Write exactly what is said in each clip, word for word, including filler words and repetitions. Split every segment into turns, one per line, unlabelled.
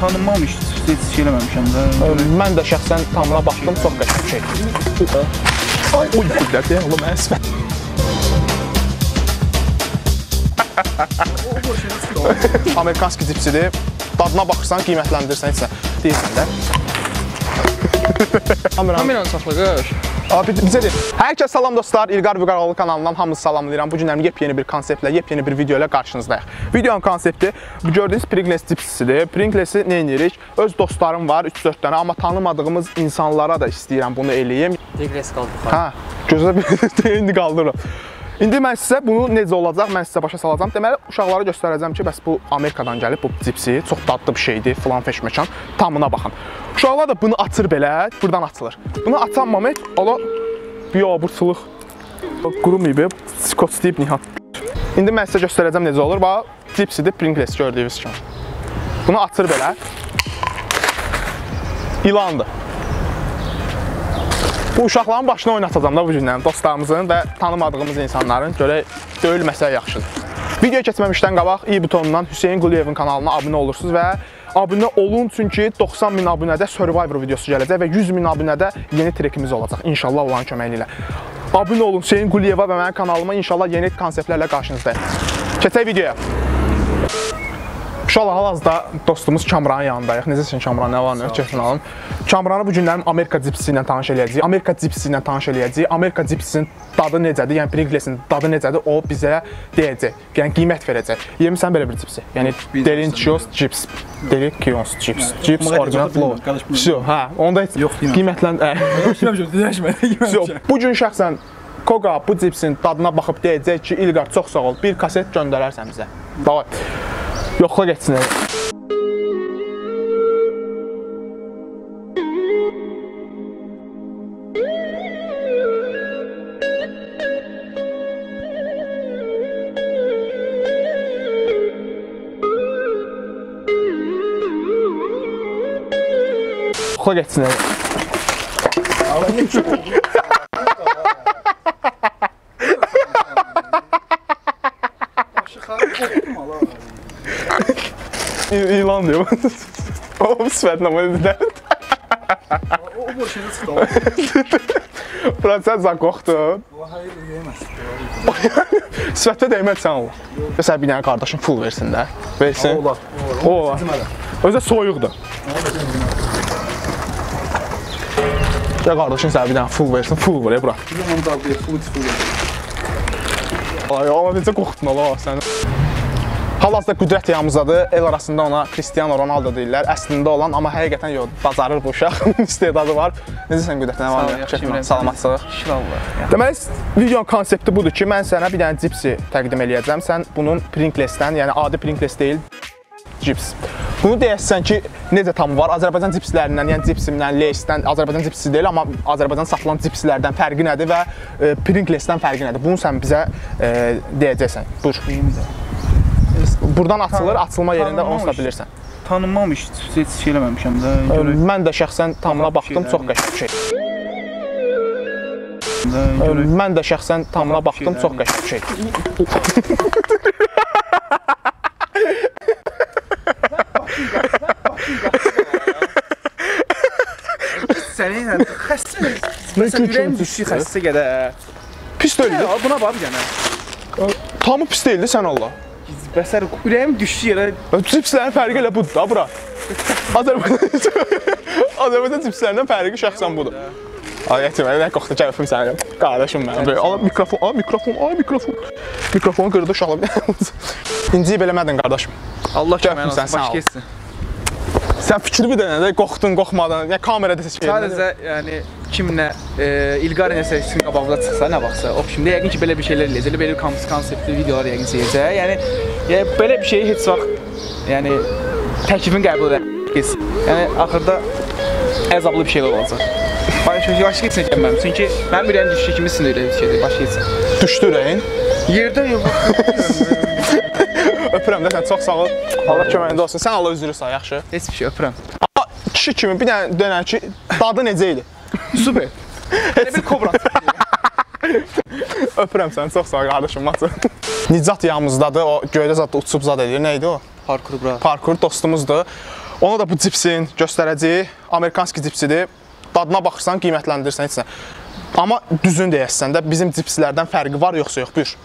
tanınmamış, heç şey eləməmişəm də.
Mən də şəxsən tamına baxdım, çox qəşəng şey. Ay, oy, qüdrət, Allah mənə əsmət. Amerikanski cipsidir. Dadına baxırsan, qiymətləndirsən, heç sən deyirsən də.
Kameranı saxla, qaş.
Abi, bizə deyil. Hər kəs salam dostlar, İlqar Vüqaroğlu kanalından hamınızı salamlayıram. Bu günlərim yepyeni bir konseptlə, yepyeni bir video ilə qarşınızdayıq. Videonun konsepti, bu gördüyünüz Pringles cipsisidir. Pringlesi nə edirik? Öz dostlarım var, üç dörd dənə, amma tanımadığımız insanlara da istəyirəm bunu eləyim.
Pringles qaldı.
Hə, gözlə bir indi qaldırırım. İndi mən sizə bunu necə olacaq, mən sizə başa salacağım. Deməli, uşaqlara göstərəcəm ki, bəs bu Amerikadan gəlib, bu cipsi, çox dadlı bir şeydir, filan feşməkan, tamına baxın. Uşaqlar da bunu açır belə, buradan açılır. Bunu açan moment, ola, bir abırçılıq, qurumayıb, skotch deyib nihat. İndi mən sizə göstərəcəm necə olur. Bax, cipsidir, Pringles gördüyünüz kimi. Bunu açır belə. İlandır. Bu uşaqların başına oynatacağım da bu günlərim, dostlarımızın və tanımadığımız insanların görək döyülməsə yaxşıdır. Video keçməmişdən qabaq i butonundan Hüseyin Quliyevin kanalına abunə olursunuz və abunə olun, çünki doxsan min abunədə Survivor videosu gələcək və yüz min abunədə yeni trekimiz olacaq, inşallah Allahın köməyi ilə. Abunə olun Hüseyin Quliyeva və mənim kanalıma, inşallah yeni konseptlərlə qarşınızdayım. Keçək videoya. İnşallah hal-hazırda dostumuz Kamranın yanındayıq. Necəsin Kamran, nə var, nə keyfini alım. Kamranı bu günlərim Amerika cipsisi ilə tanış eləyəcəyik. Amerika cipsisi ilə tanış eləyəcəyik. Amerika cipsisinin dadı necədir, yəni Pringlesin dadı necədir, o bizə deyəcək. Yəni qiymət verəcək. Yemisən belə bir cipsi. Yəni Delicious Chips. Delicious Chips. Chips original flour. Всё, hə, onda heç qiymətlənd. Bu gün şəxsən Koga bu cipsin dadına baxıb deyəcək ki, İlqar çox sağ ol. Bir kaset göndərərsən bizə. Davay. Yoxla geçsin. Yoxla geçsin. İlan diyor. O sifətinə bunu dedilər.
O boşuna çıxdı.
Bırak sən zan qorxdun.
Hayır, yeyəməz.
Sifətə dəyməz sən Allah. Məsələn, bir dənə qardaşın pul versin də. Versin.
Olar.
O olar. Özə soyuqdur. Ya qardaşın sənə bir dənə pul versin, pul ver, bura.
Bir zaman daldıya, pul pul ver.
Ay, Allah necə qorxdun Allah səni. Hal-hazırda qüdrət yanımızdadır. El arasında ona Cristiano Ronaldo deyirlər. Əslində olan, amma həqiqətən yox, bacarır bu uşaq. İstedadı var. Necəsən qüdrət? Nə var? Salamatsıq.
İnşallah.
Deməli, videonun konsepti budur ki, mən sənə bir dənə cipsi təqdim eləyəcəm. Sən bunun Pringlesdən, yəni adi Pringles deyil, cips. Bunu deyəsən ki, necə tamı var? Azərbaycan cipslərindən, yəni cipsimdən, Leysdən, Azərbaycan cipsi deyil, amma Azərbaycan satılan cipslərdən fərqi nədir və Pringlesdən fərqi nədir? Bunu sən bizə deyəcəksən. Buyur. Buradan açılır, açılma yerində onsuz da bilirsən.
Tanınmamış, heç şey eləməmişəm də.
Mən də şəxsən tamına baxdım, çox qəşəng şey. Mən də şəxsən tamına baxdım, çox qəşəng şey.
Sənin xəstə. Məsələn, ürəyim düşdü xəstə gədə.
Pis deyildi.
Buna bax bir dənə.
Tamı pis deyildi sən Allah.
Bəsər, ürəyim düşdü yerə.
Cipslərin fərqi elə budur da, bura. Azərbaycan cipslərindən fərqi şəxsən budur. Ay, yetim, nə qoxdu ki, öpüm səni. Qardaşım mənim. Al, mikrofon, ay, mikrofon, ay, mikrofon. Mikrofonu qırdı uşaqla. İnciyi beləmədin, qardaşım.
Allah köməyən olsun, baş keçsin.
Sən fikri bir dənə də qoxdun, qoxmadın, yəni kamerada seçib.
Sadəcə, yəni, kimlə, İlqar nəsə sizin qabağınıza çıxsa, nə baxsa, o kimdə yəqin ki, belə bir şeylər eləyəcək, belə bir konseptli videolar yəqin seyəcək. Yəni, belə bir şeyi heç vaxt, yəni, təklifin qəbul edək. Yəni, axırda əzablı bir şeylər olacaq. Baş keçsin gəlməm, çünki mənim ürəyim düşdü kimi sinir elə bir şeydir, baş keçsin.
Düşdü ürəyin?
Yerdə yox.
Öpürəm də sən, çox sağ ol. Allah köməyində olsun. Sən Allah üzrü sağ, yaxşı.
Heç bir şey, öpürəm.
Kişi kimi bir dənə dönər ki, dadı necə idi?
Super. Elə bir kobra.
Öpürəm səni, çox sağ ol, qardaşım. Nicat yanımızdadır, o göydə zad uçub zad edir. Nə idi o?
Parkur, bura.
Parkur dostumuzdur. Ona da bu cipsin göstərəcəyi Amerikanski cipsidir. Dadına baxırsan, qiymətləndirirsən heç nə. Amma düzün deyəsən də bizim cipslərdən fərqi var yoxsa yox, buyur.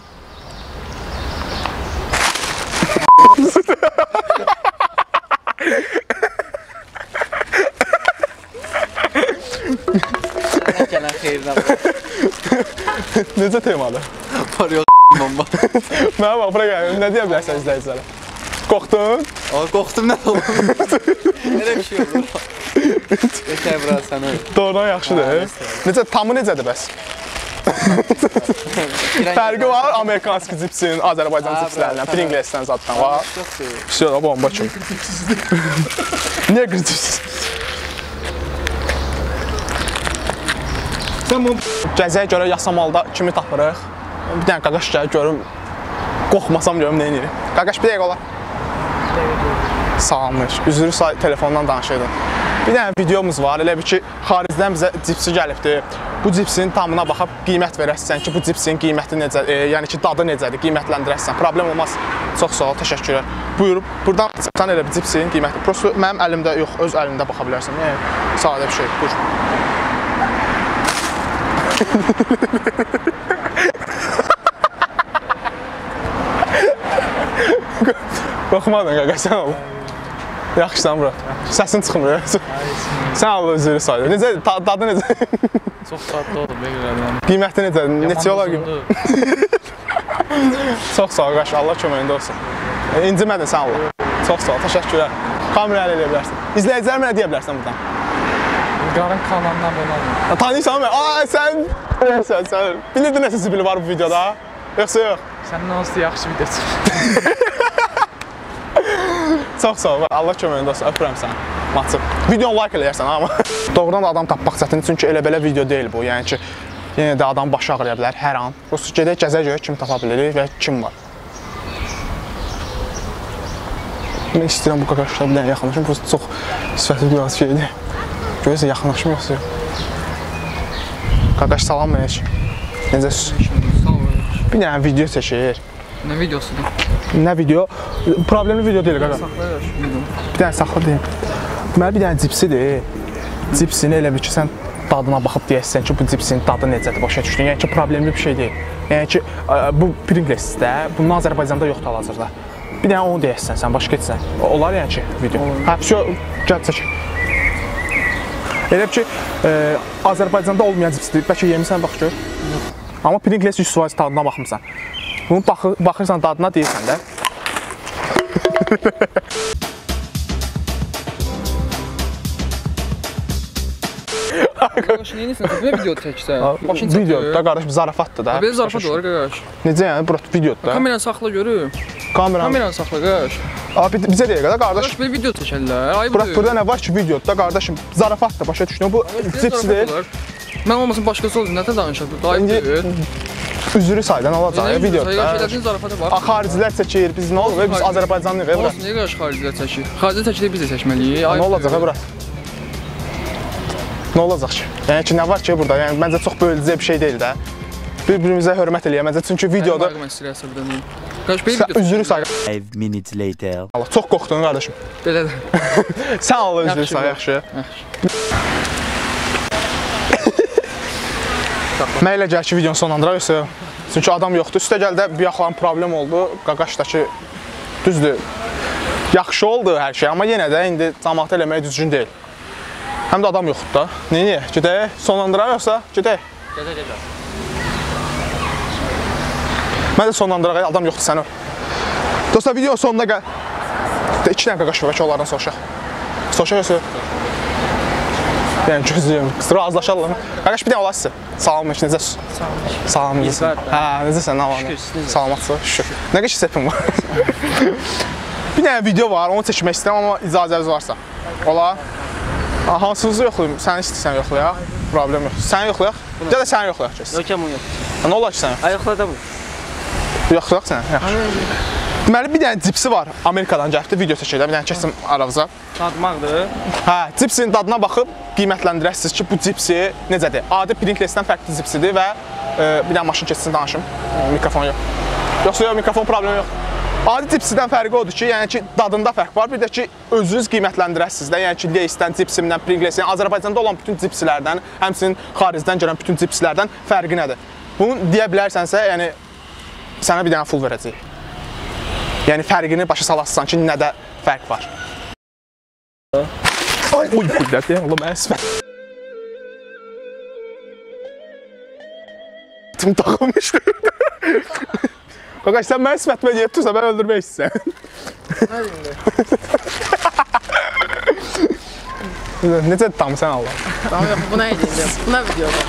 Sənə gələn xeyrinə bax.
Necə temadır?
Var yox bomba.
Mənə bax, bura gəlir. Nə deyə bilərsən izləyicilərə? Qorxdun?
Aa, qorxdum nə oldu? Elə bir şey olur. Geçək bura sənə.
Doğrudan yaxşıdır. Necə, tamı necədir bəs? Fərqi var Amerikanski cipsin, Azərbaycan cipslərindən, Pringles'dən zaten var. Şey da bomba kimi. Niyə qırcırsın? Sən bu gəzəyə görə yasamalda kimi tapırıq? Bir dənə qaqaş gəlir görüm, qorxmasam görüm nə edirik. Qaqaş bir dəqiqə olar. Sağlamış, üzrü say telefondan danışırdı. Bir dənə videomuz var, elə bir ki, xaricdən bizə cipsi gəlibdir. Bu cipsin tamına baxıb qiymət verəsən ki, bu cipsin qiyməti necə, e, yəni ki, dadı necədir, qiymətləndirəsən. Problem olmaz. Çox sağ ol, təşəkkürlər. Buyur, buradan sən elə bir cipsin qiyməti. Prosto mənim əlimdə yox, öz əlimdə baxa bilərsən. Yəni, sadə bir şey. Buyur. Qorxmadın qaqa, sən ol. Yaxşısan bura. Səsin çıxmır. Sən Allah üzrü sayılır. Necə, dadı necə?
Çox dadlı oldu, bəqərəm.
Qiyməti necə? Neçə olar qiyməti? Çox sağ ol qaqa, Allah köməyində olsun. İncimədin sən Allah. Çox sağ ol, təşəkkürlər. Kamerayla eləyə bilərsən. İzləyicilər mənə deyə bilərsən buradan.
İlqarın kanalına abunə olun.
Tanıyırsan mı? Ay sən! Sən, sən. Bilirdin nəsə zibili var bu videoda? Yoxsa yox?
Sənin olsun yaxşı video çıxır.
Çox sağ ol, Allah köməyində olsun, öpürəm səni, Maçıb. Videonu like eləyərsən, amma. Doğrudan da adam tapmaq çətindir, çünki elə-belə video deyil bu. Yəni ki, yenə də adam başı ağrıya bilər hər an. Prosto gedək, gəzək görək kim tapa bilirik və kim var. Mən istəyirəm bu qaqaşlara bir dənə yaxınlaşım, prosto çox sifəti biraz şeydir. Görürsən, yaxınlaşım yoxsa yox. Qaqaş, salam mənə ki. Necəsiz? Bir dənə video çəkir.
Nə videosudur?
Nə video? Problemli video deyil, qaqa.
Saxlayır, video.
Bir dənə saxla deyim. Deməli, bir dənə cipsidir. Cipsini elə bir ki, sən dadına baxıb deyəsən ki, bu cipsin dadı necədir, başa düşdün. Yəni ki, problemli bir şey deyil. Yəni ki, bu Pringles'də, bunun Azərbaycanda yoxdur hal-hazırda. Bir dənə onu deyəsən, sən başqa etsən. Olar yəni ki, video. Hə, все, gəl çək. Elə bir ki, Azərbaycanda olmayan cipsdir. Bəlkə yemisən, bax gör. Amma Pringles yüz faiz dadına baxmısan. Bunu baxır, baxırsan dadına deyirsən də.
Qardaş, neyinsən? Nə video çəksən? Başın çəkir.
Videoda, qardaş, bir zarafatdır da.
Belə zarafat olur, qardaş.
Necə yəni? Bura videoda.
Kameranı saxla görüm.
Kameranı.
Kameranı saxla, qardaş.
Abi, bizə deyək da, qardaş.
Qardaş, belə video çəkərlər. Ayıbdır.
Bura, burada nə var ki, videoda, qardaşım? Zarafatdır, başa düşdün. Bu cips deyil.
Mən olmasın başqası olsun, nədən danışaq? Ayıbdır.
Üzrü saydan olacaq ya videoda.
Şeylərin zarafatı var.
Xaricilər çəkir, biz nə olur? Biz Azərbaycanlıyıq, bura.
Olsun, niyə qarşı xaricilər çəkir? Xaricilər çəkir, biz də çəkməliyik.
Nə olacaq, bura? Nə olacaq ki? Yəni ki, nə var ki burada? Yəni məncə çox bölücü bir şey deyil də. Bir-birimizə hörmət eləyə məncə, çünki videoda
Qardaş, belə video.
Üzrü say.
five minutes later.
Allah, çox qorxdun qardaşım.
Belədir.
Sən Allah üzrü say, yaxşı. Mən elə gəl ki, videonu sonlandıraq, çünki adam yoxdur. Üstə gəldə bir yaxların problem oldu. Qaqaşdakı düzdür. Yaxşı oldu hər şey, amma yenə də indi cəmaatı eləmək düzgün deyil. Həm də adam yoxdur da. Neyini? Gedək, sonlandıraq yoxsa? Gedək.
Gedək, gedək.
Mən də sonlandıraq, adam yoxdur səni. Dostlar, videonun sonuna gəl. İki dənə qaqaş var ki, onlardan soruşaq. Soruşaq yoxsa? Yəni gözləyəm, razılaşalım. Qaqaş, bir dənə olar sizə. Salam, necəsiz? Salam, necəsən? Hə, necəsən, nə var? Salamatçı, şükür. Nə qəşək sepim var? Bir dənə video var, onu çəkmək istəyirəm, amma icazəniz varsa. Ola? Hansınızı yoxlayayım? Sən istəyirsən yoxlayaq. Problem yox. Sən yoxlayaq? Ya da sən yoxlayaq kesin.
Yox, bunu yox.
Nə olar ki sən yox?
Ayıqla da bu.
Yoxlayaq sən? Yaxşı. Deməli, bir dənə cipsi var. Amerikadan gəlibdir, video çəkirlər. Bir dənə kəsim aranıza.
Dadmaqdır.
Hə, cipsin dadına baxıb qiymətləndirəsiniz ki, bu cipsi necədir? Adi Pringles'dən fərqli cipsidir və e, bir dənə maşın keçsin danışım. Mikrofon yox. Yoxsa yox, mikrofon problemi yox. Adi cipsidən fərqi odur ki, yəni ki, dadında fərq var. Bir də ki, özünüz qiymətləndirəsiniz də. Yəni ki, Lay'sdən, cipsimdən, Pringles'dən, Azərbaycanda olan bütün cipslərdən, həmçinin xaricdən gələn bütün cipslərdən fərqi nədir? Bunu deyə bilərsənsə, yəni sənə bir dənə full verəcək. Yəni fərqini başa salasın ki, nədə fərq var. Ay, uy, qüddət, Allah mənə əsmə. Tüm taxılmışdı. Qaqaş, sən mənə sifətmə deyib tursa, mən öldürmək istəyirsən.
Nə deyim
Necə tutamısan Allah?
Tamam, yox, bu nə edəcəm? Bu nə videoda?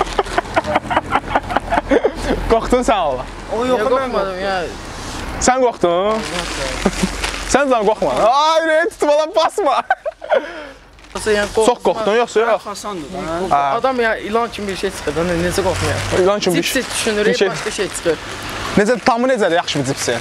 Qorxdun sən Allah?
O yox, qorxmadım ya.
Sən qorxdun? Sən zan qorxmadın. Ay, rey tutub olan basma. Çox qorxdun, yoxsa yox?
Adam ya ilan kimi bir şey çıxır, necə qorxmayaq?
İlan kimi bir
şey. Cips düşünürük, başqa şey çıxır.
Necə, tamı necədir, yaxşı bir cipsin?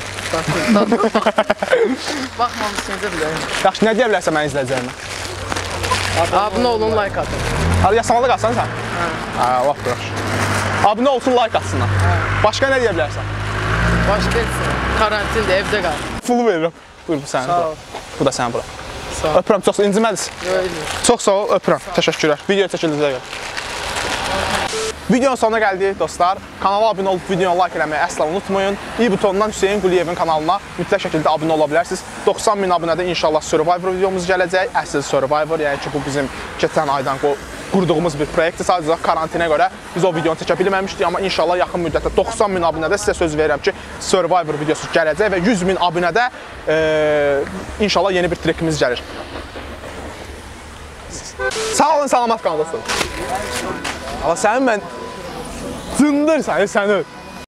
Baxmamışsın, necə biləyim.
Yaxşı, nə deyə bilərsən mən izləyəcəyimə?
Abunə olun, like atın.
Hadi, yasamada qalsan sən? Hə, vaxt yaxşı. Abunə olsun, like atsınlar. Başqa nə deyə bilərsən?
Başqa etsin, karantindir, evdə qal.
Pulu verirəm. Buyur, bu sənin.
Sağ ol.
Bu da sənin bura.
Sağ ol.
Öpürəm, çox inciməlisin. Çox sağ ol, öpürəm. Təşəkkürlər. Video çəkildiyinizə görə. Videonun sonuna gəldik dostlar. Kanala abunə olub videonu like eləməyi əsla unutmayın. İ butonundan Hüseyin Quliyevin kanalına mütləq şəkildə abunə ola bilərsiniz. doxsan min abunədə inşallah Survivor videomuz gələcək. Əsl Survivor, yəni ki, bu bizim keçən aydan qurduğumuz bir proyektdir. Sadəcə karantinə görə biz o videonu çəkə bilməmişdik, amma inşallah yaxın müddətdə doxsan min abunədə sizə söz verirəm ki, Survivor videosu gələcək və yüz min abunədə e, inşallah yeni bir trekimiz gəlir. Sağ olun, salamat qalın dostlar. Allah sənin mən cındırsan, səni.